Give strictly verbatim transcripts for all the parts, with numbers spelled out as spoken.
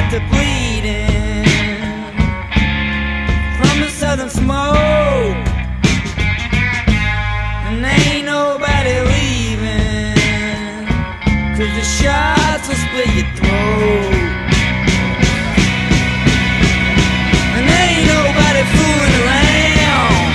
got to bleeding from the southern smoke, and ain't nobody leaving, 'cause the shots will split your throat. And ain't nobody fooling around.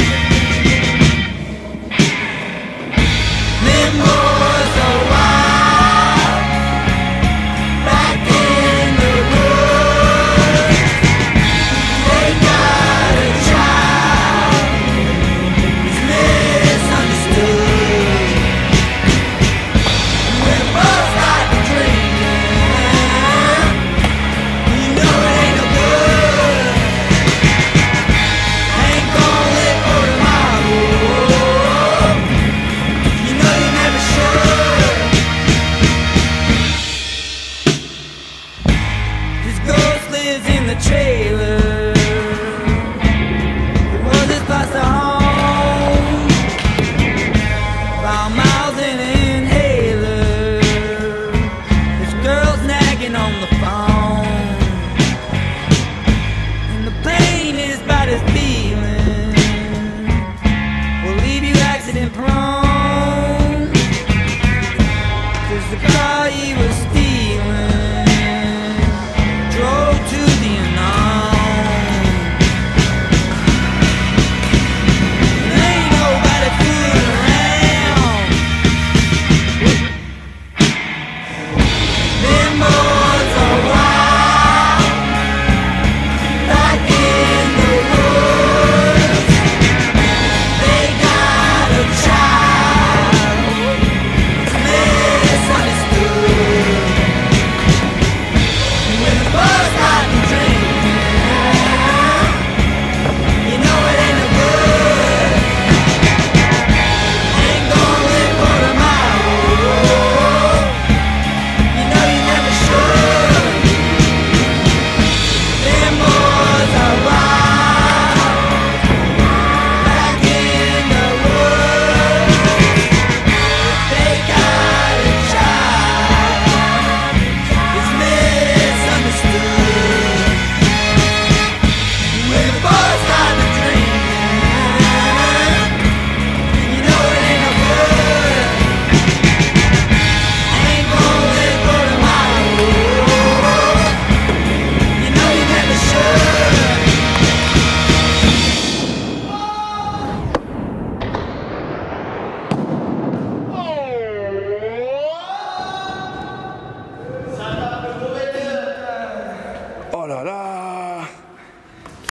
Them boys are wild, back in the woods. They got a child who's misunderstood. When boys start to drinking, you know it ain't no good. Ain't gonna live for tomorrow. You know you never should. His ghost lives in the trailer.